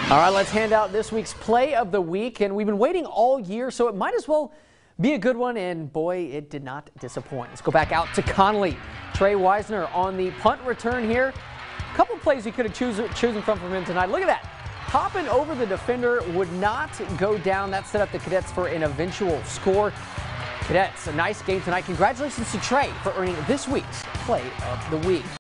All right, let's hand out this week's play of the week, and we've been waiting all year, so it might as well be a good one, and boy, it did not disappoint. Let's go back out to Connolly. Tre Wisner on the punt return here. A couple plays you could have chosen from him tonight. Look at that. Hopping over the defender, would not go down. That set up the Cadets for an eventual score. Cadets, a nice game tonight. Congratulations to Tre for earning this week's play of the week.